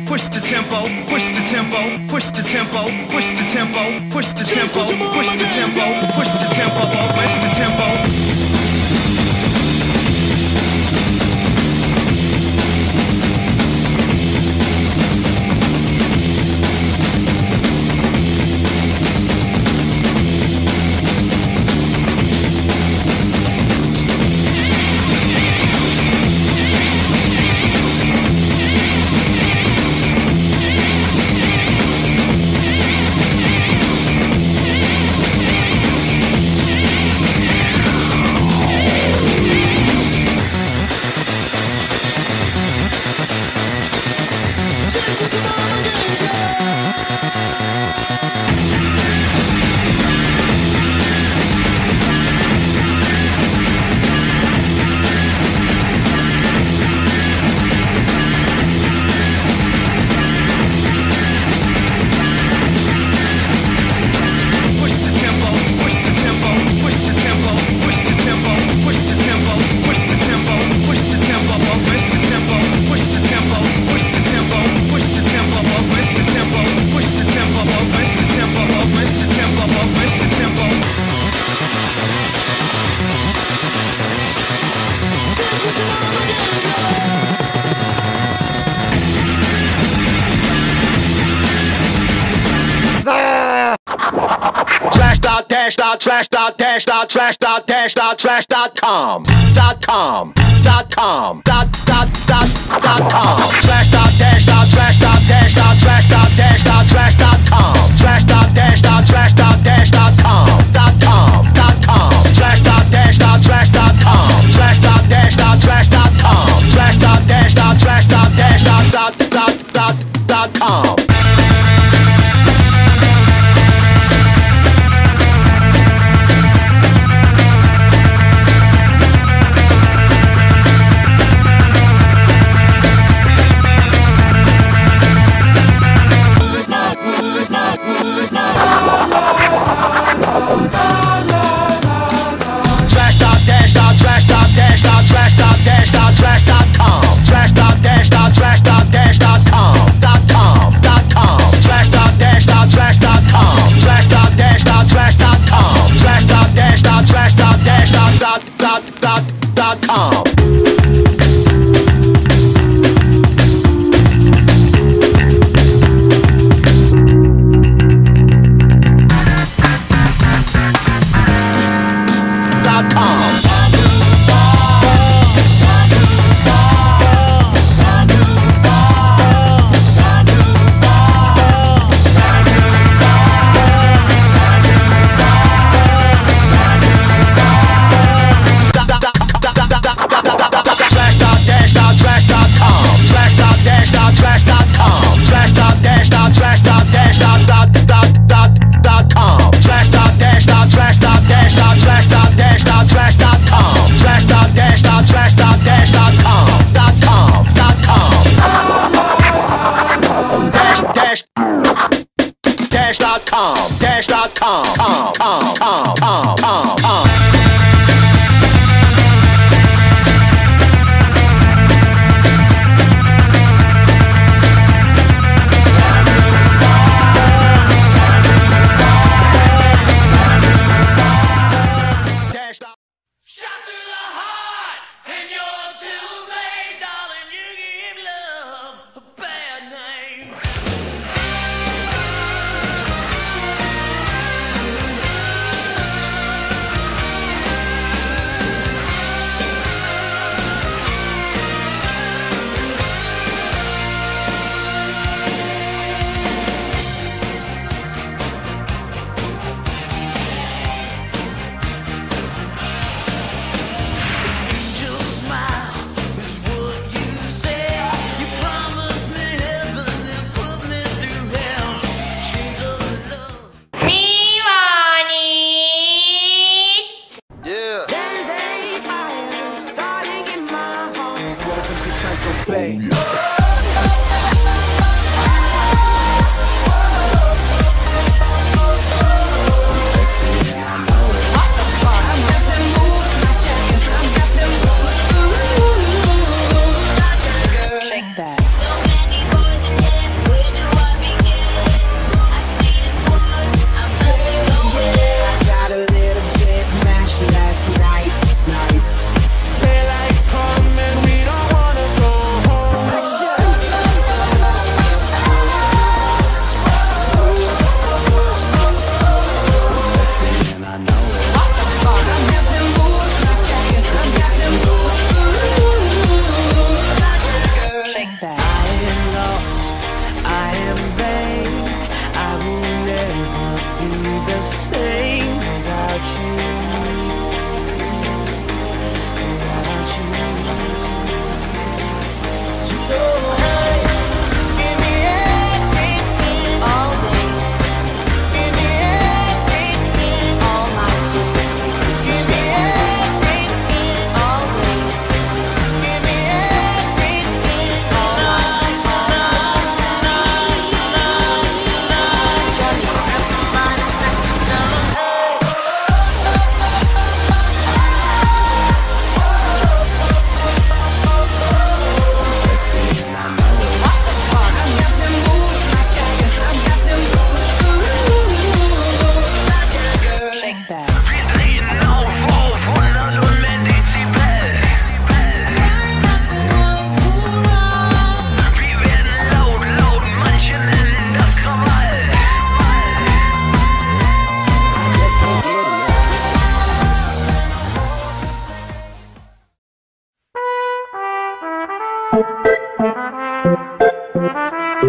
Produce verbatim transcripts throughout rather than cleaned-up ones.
push the tempo, push the tempo, push the tempo, push the tempo, push the tempo, push the tempo, push the tempo, push the tempo. Trash dot trash dot dash dot trash dot dash dot trash dot com dot com dot com dot dot dot dot com trash dot dash dot trash dot dash dot trash dot dash dot trash dot com trash dot dash dot trash dot dash dot com dot com dot com trash dot dash dot trash dot com trash dot dash dot trash dot com trash dot dash dot trash dot dash dot dot dot dot dot com.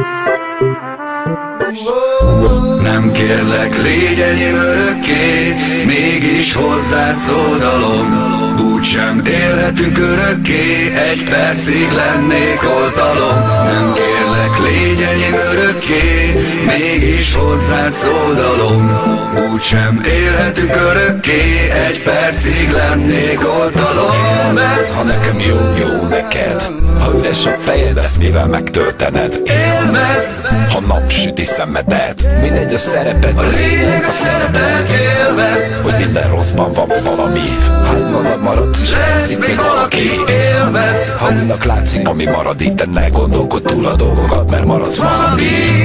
Nem kérlek, légy enyém örökké, mégis hozzád szódalom. Úgysem élhetünk örökké, egy percig lennék oltalom. Nem kérlek, légy enyém örökké, mégis hozzád szódalom. Úgysem élhetünk örökké, egy percig lennék oltalom. Élvezd, ha nekem jó, jó neked. Ha üres a fejed, ezt mivel megtöltened. Élvezd, ha napsüti szemedet. Mindegy a szereped, a lényeg a szereped. Élvezd, hogy minden rosszban van valami. Hány magad maradsz és lesz itt még valaki. Élvezd, ha újnak látszik, ami marad itt, ne gondolkod túl a dolgokat, mert maradsz valami.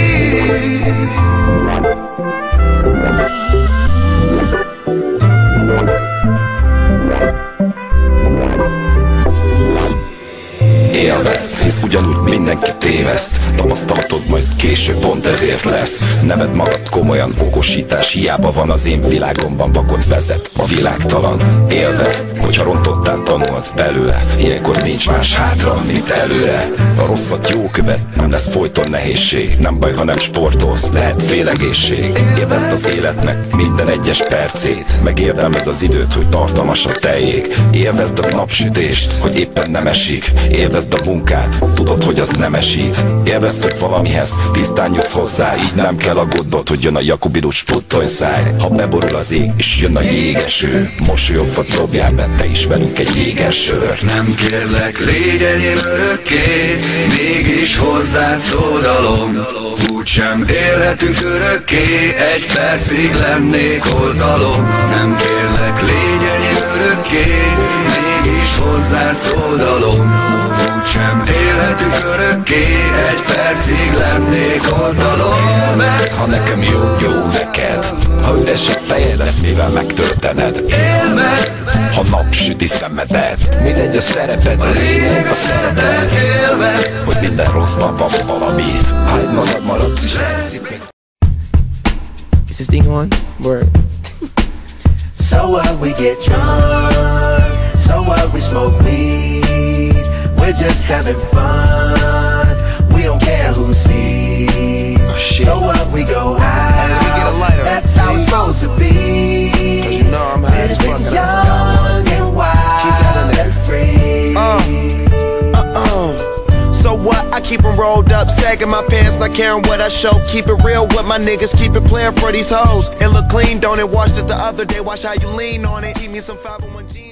Élvezd, hisz ugyanúgy mindenki téveszt. Tapasztalatod majd később pont ezért lesz. Neved magad komolyan, okosítás hiába van. Az én világomban vakot vezet a világtalan. Élvezd, hogyha rontottál, tanulhatsz belőle. Ilyenkor nincs más hátra, mint előre. A rosszat jó követ, nem lesz folyton nehézség. Nem baj, ha nem sportolsz, lehet félegészség. Élvezd az életnek minden egyes percét. Megérdemed az időt, hogy tartalmas a teljék. Élvezd a napsütést, hogy éppen nem esik. Élvezd a munkát, tudod, hogy az nem esít. Élvezd, hogy valamihez tisztán jutsz hozzá. Így nem kell aggódnod, hogy jön a jakobinus puttony száj. Ha beborul az ég, és jön a jégeső, mosolyogva dobjál be te is velünk egy jégersört. Nem kérlek, légy enyém örökké, mégis hozzád szódalom. Úgysem élhetünk örökké, egy percig lennék oltalom. Nem kérlek, légy enyém örökké, mégis hozzád szódalom. Úgysem élhetünk örökké, egy percig lennék oltalom. Élvezd, ha nekem jó, jó neked. Ha üres a fejed, ezt mivel megtöltened. Élvezd, ha napsüti szemedet. Mindegy a szereped, a lényeg a szereped. Élvezd, hogy minden rosszban van valami. Hány magad maradsz is elszít. Is this thing on? Word. So what, we get drunk. So what, we smoke weed. We're just having fun. We don't care who sees. Oh, shit. So what, we go out. Let me get a lighter. That's how it's supposed to be. Cause you know I'm high as fuck. Living young and wild and free. Uh, uh-uh. So what? I keep them rolled up, sagging my pants, not caring what I show. Keep it real with my niggas, keep it playing for these hoes. It look clean, don't it? Washed it the other day, watch how you lean on it. Eat me some five oh one G.